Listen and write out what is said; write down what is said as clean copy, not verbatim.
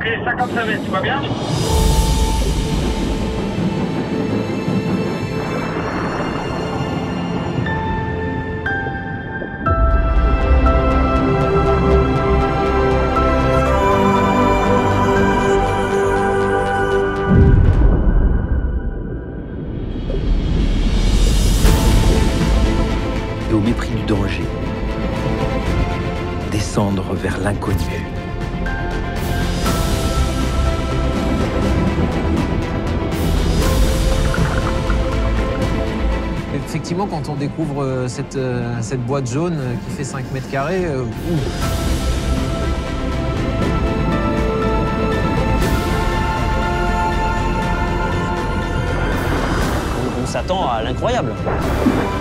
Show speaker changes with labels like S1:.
S1: Ok, 55 mètres, tu vas bien?
S2: Et au mépris du danger, descendre vers l'inconnu.
S3: Effectivement, quand on découvre cette boîte jaune qui fait 5 mètres carrés,
S4: On s'attend à l'incroyable.